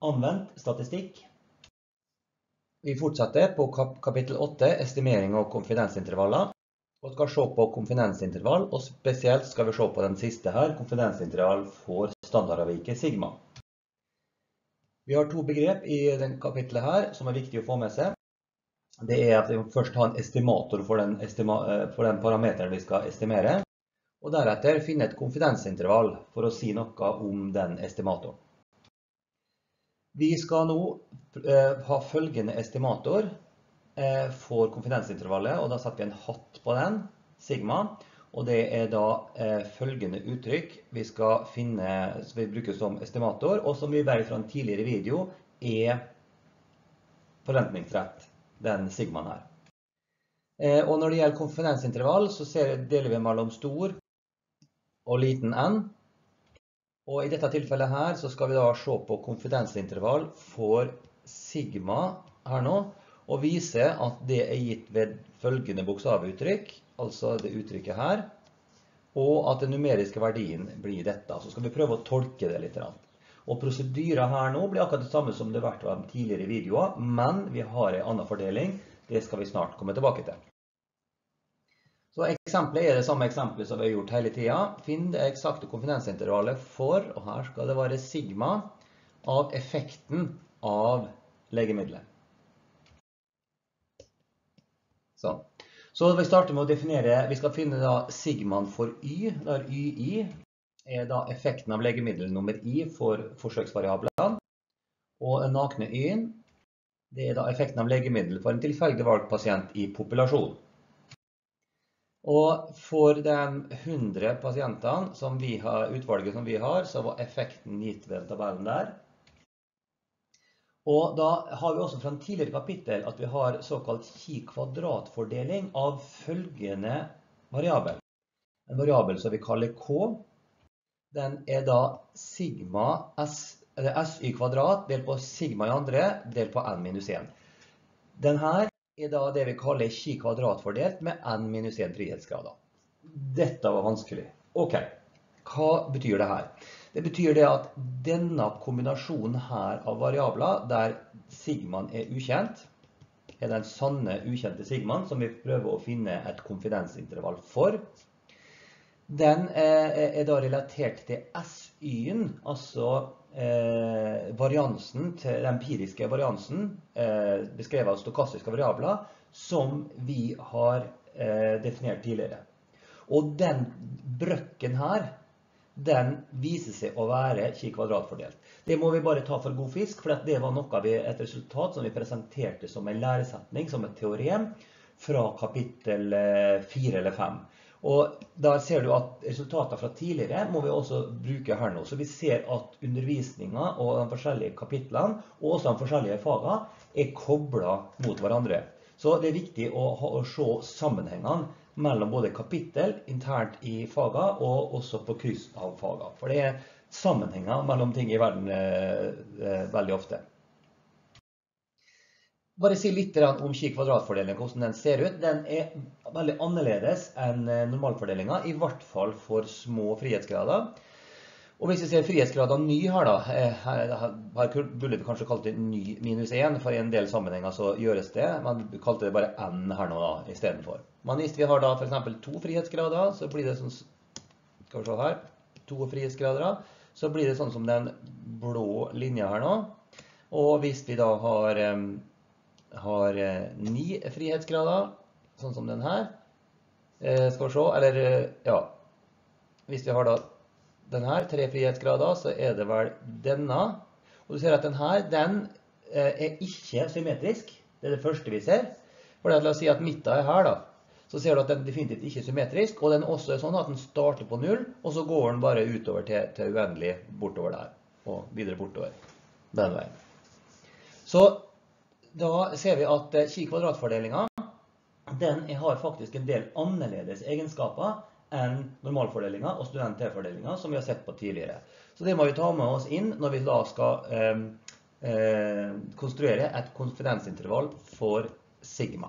Anvendt statistikk. Vi fortsetter på kapittel 8, estimering av konfidensintervaller, og skal se på konfidensintervall, og spesielt skal vi se på den siste her, konfidensintervall for standardavviket sigma. Vi har to begrep i den kapitlet her som er viktig å få med seg. Det er at vi først har en estimator for den parameteren vi skal estimere, og deretter finne et konfidensintervall for å si noe om den estimatoren. Vi skal nå ha følgende estimator for konfidensintervallet, og da setter vi en hatt på den, sigma, og det er da følgende uttrykk vi skal finne, som vi bruker som estimator, og som vi vet fra en tidligere video er forventningsrett, den sigmaen her. Og når det gjelder konfidensintervall, så deler vi mellom stor og liten n. Og i dette tilfellet her så skal vi da se på konfidensintervall for sigma her nå, og vise at det er gitt ved følgende bokstavuttrykk, altså det uttrykket her, og at den numeriske verdien blir dette. Så skal vi prøve å tolke det litt. Og prosedyren her nå blir akkurat det samme som det har vært av tidligere videoer, men vi har en annen fordeling. Det skal vi snart komme tilbake til. Så eksempelet er det samme eksempelet som vi har gjort hele tiden. Finn det eksakte konfidensintervallet for, og her skal det være sigma, av effekten av legemiddelet. Sånn. Så vi starter med å definere, vi skal finne da sigmaen for y, der y er da effekten av legemiddel nummer I for forsøksvariablene, og den nakne y-en, det er da effekten av legemiddel for en tilfeldig valgt pasient i populasjonen. Og for de 100 pasientene som utvalget som vi har, så var effekten gitt ved tabellen der. Og da har vi også fra en tidligere kapittel at vi har såkalt chi-kvadratfordeling av følgende variabel. En variabel som vi kaller k. Den er da sigma sy kvadrat delt på sigma i andre delt på n minus 1. Den her er da det vi kaller chi-kvadrat fordelt med n-1 frihetsgrader. Dette var vanskelig. Ok, hva betyr det her? Det betyr det at denne kombinasjonen her av variabler, der sigmaen er ukjent, er den sanne ukjente sigmaen som vi prøver å finne et konfidensintervall for. Den er da relatert til SY-en, altså variansen, til den empiriske variansen, beskrevet av stokastiske variabler, som vi har definert tidligere. Og den brøkken her, den viser seg å være chi-kvadratfordelt. Det må vi bare ta for god fisk, for det var et resultat som vi presenterte som en læresetning, som et teorem, fra kapittel 4 eller 5. Og der ser du at resultatene fra tidligere må vi også bruke her nå. Så vi ser at undervisningen og de forskjellige kapitlene, og også de forskjellige fagene, er koblet mot hverandre. Så det er viktig å se sammenhengene mellom både kapittel internt i fagene, og også på kryss av fagene. For det er sammenhenger mellom ting i verden veldig ofte. Bare si litt om chi-kvadratfordelingen, hvordan den ser ut. Den er veldig annerledes enn normalfordelingen, i hvert fall for små frihetsgrader. Og hvis vi ser frihetsgrader ny her da, her burde vi kanskje kalt det ny minus 1, for i en del sammenhenger så gjøres det, men vi kalte det bare n her nå da, i stedet for. Men hvis vi har da for eksempel 2 frihetsgrader, så blir det sånn, skal vi se her, 2 frihetsgrader, så blir det sånn som den blå linja her nå. Og hvis vi da har 9 frihetsgrader, sånn som den her, skal vi se, eller ja, hvis vi har da den her, 3 frihetsgrader, så er det vel denne, og du ser at den her, den er ikke symmetrisk, det er det første vi ser, for la oss si at midten er her da, så ser du at den definitivt ikke er symmetrisk, og den også er sånn at den starter på 0, og så går den bare utover til uendelig bortover der, og videre bortover den veien. Så da ser vi at chi-kvadratfordelingen, den har faktisk en del annerledes egenskaper enn normalfordelingen og student-T-fordelingen som vi har sett på tidligere. Så det må vi ta med oss inn når vi da skal konstruere et konfidensintervall for sigma.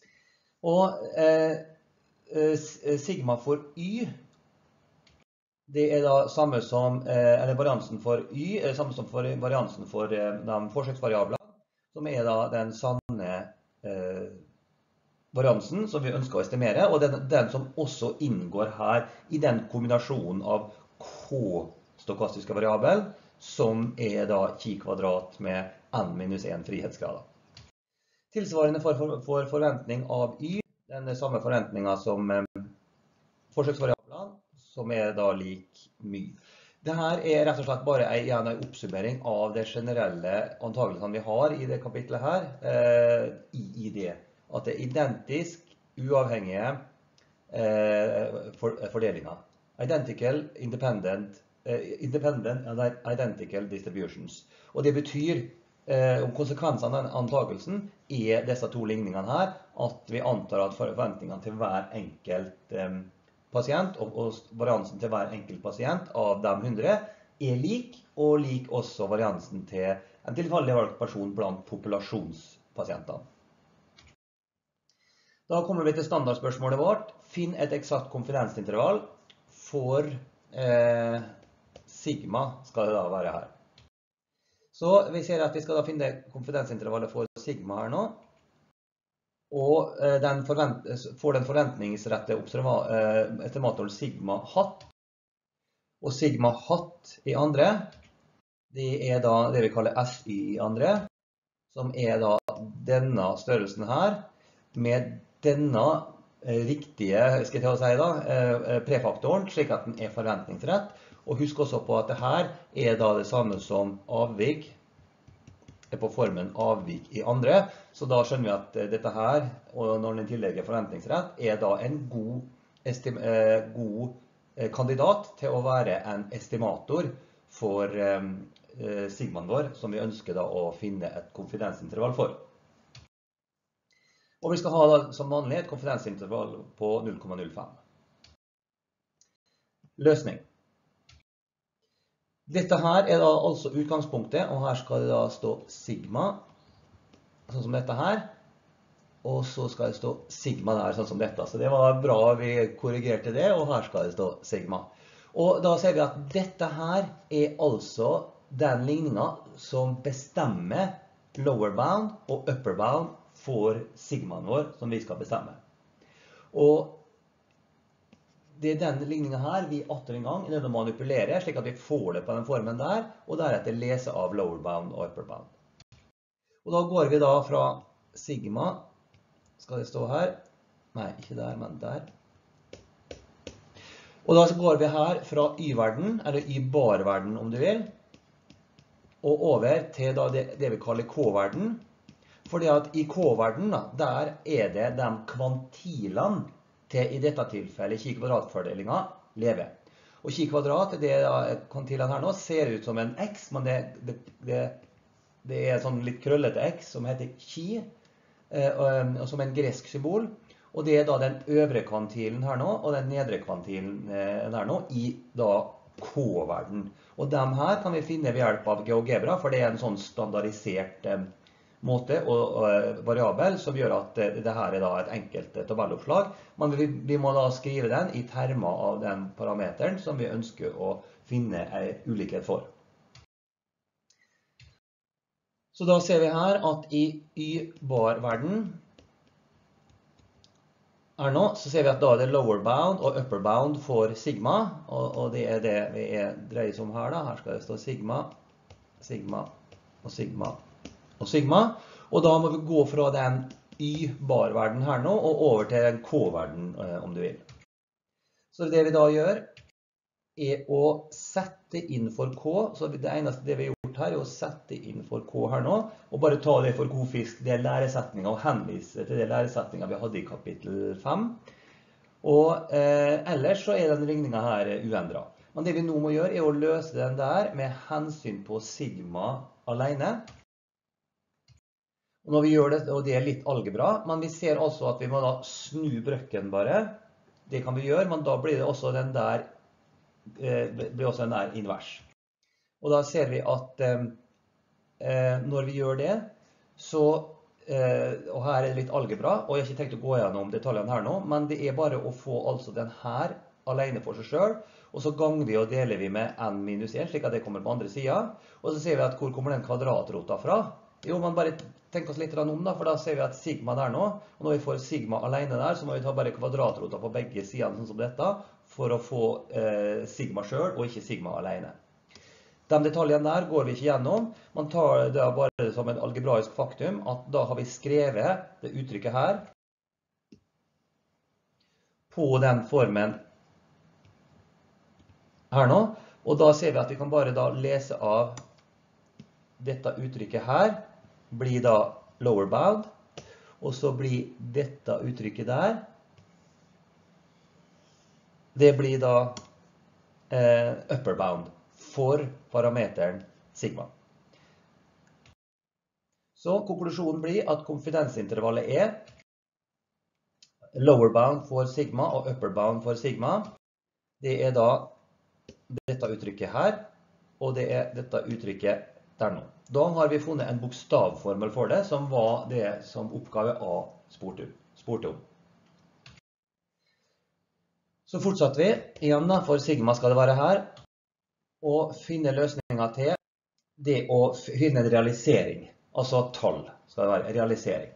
Og sigma for y, Det da samme som, eller variansen for y, samme som for variansen for de forsøksvariablene, som da den sanne variansen som vi ønsker å estimere, og den som også inngår her i den kombinasjonen av k-stokastiske variabel, som da chi-kvadrat med n-1 frihetsgrader. Tilsvarende for forventning av y, den samme forventningen som forsøksvariablene, som da lik my. Dette rett og slett bare en oppsummering av de generelle antagelsene vi har i det kapitlet her, i det. At det identisk uavhengige fordelinger. Identical, independent and identical distributions. Og det betyr, om konsekvensene av den antagelsen, disse to ligningene her, at vi antar at forventningene til hver enkelt pasient, og variansen til hver enkelt pasient av de 100, lik, og lik også variansen til en tilfeldig valgt person blant populasjonspasientene. Da kommer vi til standardspørsmålet vårt. Finn et eksakt konfidensintervall for sigma, skal det da være her. Så vi ser at vi skal da finne konfidensintervallet for sigma her nå. Og får den forventningsrette estimatoren sigma hatt. Og sigma hatt i andre, det da det vi kaller SY i andre, som da denne størrelsen her, med denne riktige, skal jeg til å si da, prefaktoren, slik at den forventningsrett. Og husk også på at dette da det samme som avvik, på formen avvik i andre. Så da skjønner vi at dette her, og når den tillegger forventningsrett, da en god kandidat til å være en estimator for sigmaen vår, som vi ønsker da å finne et konfidensintervall for. Og vi skal ha da, som vanlig et konfidensintervall på 0,05. Løsning. Dette her da altså utgangspunktet, og her skal det da stå sigma, sånn som dette her. Og så skal det stå sigma der, sånn som dette. Så det var bra vi korrigerte det, og her skal det stå sigma. Og da ser vi at dette her altså den ligningen som bestemmer lower bound og upper bound for sigmaen vår som vi skal bestemme. Og det den ligningen her vi atter en gang nødt til å manipulere, slik at vi får det på den formen der, og deretter lese av lower bound og upper bound. Og da går vi da fra sigma, skal det stå her, nei, ikke der, men der. Og da går vi her fra y-verden, eller y-bar-verden om du vil, og over til da det vi kaller k-verden. Fordi at i k-verden, der det de kvantilene til i dette tilfellet chi-kvadratfordelingen lever. Og chi-kvadrat, det kvantilene her nå, ser ut som en x, men det sånn litt krøllete x som heter chi, som en gresk symbol. Og det da den øvre kvantilen her nå, og den nedre kvantilen her nå, i da k-verden. Og dem her kan vi finne ved hjelp av GeoGebra, for det en sånn standardisert måte og variabel som gjør at dette er da et enkelt tabelloppslag. Men vi må da skrive den i termer av den parameteren som vi ønsker å finne en ulikhet for. Så da ser vi her at i y-bar-verden her nå, så ser vi at da det lower bound og upper bound for sigma, og det det vi dreier som her da. Her skal det stå sigma, sigma og sigma og sigma, og da må vi gå fra den y-bar-verden her nå, og over til den k-verden, om du vil. Så det vi da gjør, å sette inn for k, så det eneste det vi har gjort her, å sette inn for k her nå, og bare ta det for kofisk, det læresetningen, og henvise til det læresetningen vi hadde i kapittel 5. Og ellers så den ligningen her uendret. Men det vi nå må gjøre, å løse den der med hensyn på sigma alene. Og når vi gjør det, og det litt algebra, men vi ser altså at vi må da snu brøkken bare. Det kan vi gjøre, men da blir det også den der, invers. Og da ser vi at når vi gjør det, så, og her det litt algebra, og jeg har ikke tenkt å gå gjennom detaljene her nå, men det bare å få altså den her alene for seg selv, og så ganger vi og deler vi med n minus 1, slik at det kommer på andre siden. Og så ser vi at hvor kommer den kvadratrota fra? Jo, man bare tenker oss litt om da, for da ser vi at sigma der nå, og når vi får sigma alene der, så må vi ta bare kvadratrota på begge sidene, sånn som dette, for å få sigma selv, og ikke sigma alene. De detaljene der går vi ikke gjennom. Man tar det bare som en algebraisk faktum, at da har vi skrevet det uttrykket her, på den formen her nå, og da ser vi at vi kan bare da lese av dette uttrykket her, blir da lower bound, og så blir dette uttrykket der, det blir da upper bound for parameteren sigma. Så konklusjonen blir at konfidensintervallet er lower bound for sigma og upper bound for sigma. Det er da dette uttrykket her, og det er dette uttrykket der nå. Da har vi funnet en bokstavformel for det, som var det som oppgave A spurte om. Så fortsatte vi. Igjen da, for sigma skal det være her. Og finne løsninger til det å finne en realisering. Altså tall skal det være. Realisering.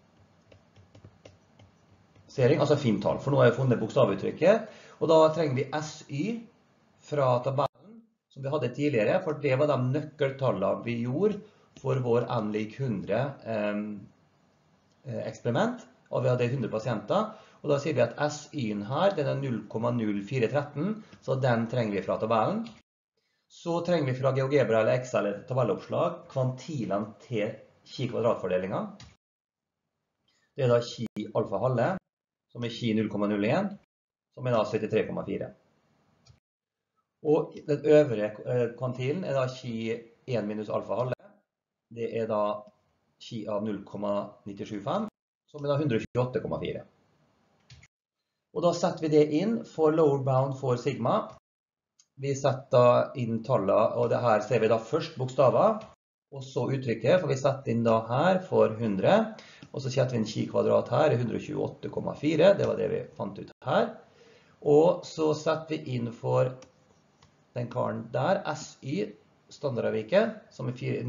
Altså fint tall. For nå har jeg funnet bokstavuttrykket. Og da trenger vi SY fra tabellen som vi hadde tidligere, for det var de nøkkeltallene vi gjorde for vår n lik 100 eksperiment, og vi hadde 100 pasienter, og da sier vi at SY-en her, den er 0,0413, så den trenger vi fra tabellen. Så trenger vi fra GeoGebra eller Excel eller tabelloppslag kvantilene til chi-kvadratfordelingen. Det er da chi alfa halve, som er chi 0,01, som er da 73,4. Og den øvre kvantilen er da chi 1 minus alfa halve. Det er da chi av 0,975, som er da 128,4. Og da setter vi det inn for lower bound for sigma. Vi setter inn tallet, og det her ser vi da først bokstaver, og så uttrykket, for vi setter inn da her for 100, og så setter vi inn chi kvadrat her, 128,4, det var det vi fant ut her. Og så setter vi inn for den karen der, SY, standardavviket, som er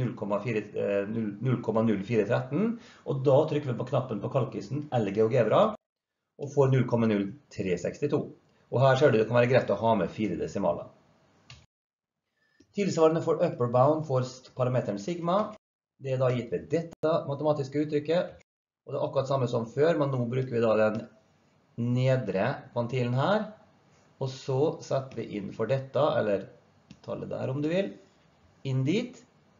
0,0413, og da trykker vi på knappen på kalkisen eller GeoGebra, og får 0,0362. Og her ser du det kan være greit å ha med 4 desimaler. Tilsvarende for upper bound for parameteren sigma, det er da gitt ved dette matematiske uttrykket, og det er akkurat samme som før, men nå bruker vi da den nedre kvantilen her, og så setter vi inn for dette, eller tallet der om du vil, inn dit,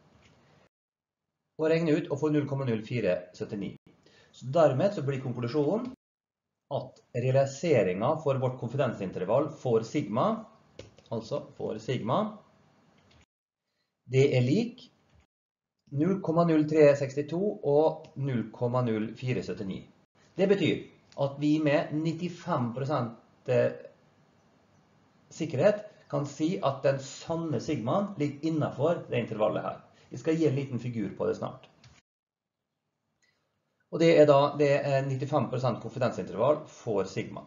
og regner ut og får 0,0479. Så dermed så blir konklusjonen at realiseringen for vårt konfidensintervall for sigma, altså for sigma, det er lik 0,0362 og 0,0479. Det betyr at vi med 95% sikkerhet kan si at den sanne sigmaen ligger innenfor det intervallet her. Vi skal gi en liten figur på det snart. Og det er da 95% konfidensintervall for sigma.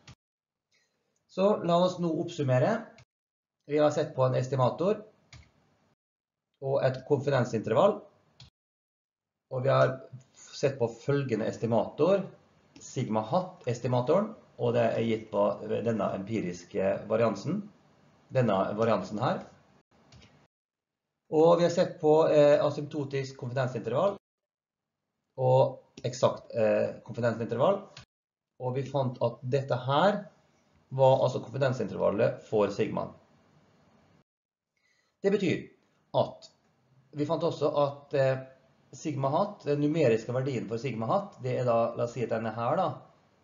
Så la oss nå oppsummere. Vi har sett på en estimator og et konfidensintervall. Og vi har sett på følgende estimator, sigma hat-estimatoren, og det er gitt på denne empiriske variansen, denne variansen her. Og vi har sett på asymptotisk konfidensintervall og eksakt konfidensintervall, og vi fant at dette her var altså konfidensintervallet for sigmaen. Det betyr at vi fant også at sigma hat, den numeriske verdien for sigma hat, det er da, la oss si at denne her da,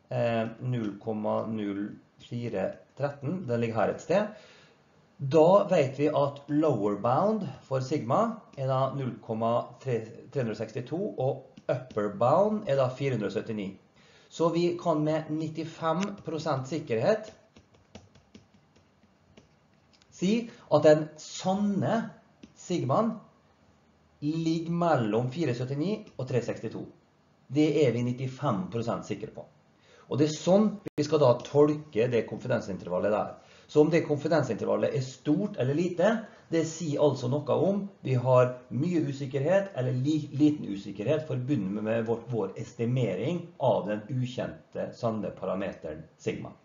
0,0413, den ligger her et sted. Da vet vi at lower bound for sigma er da 0,362 og upper bound er da 479. Så vi kan med 95% sikkerhet si at den sanne sigmaen ligger mellom 479 og 362. Det er vi 95% sikre på. Og det er sånn vi skal da tolke det konfidensintervallet der. Så om det konfidensintervallet er stort eller lite, det sier altså noe om vi har mye usikkerhet eller liten usikkerhet forbundet med vår estimering av den ukjente sanne parameteren sigma.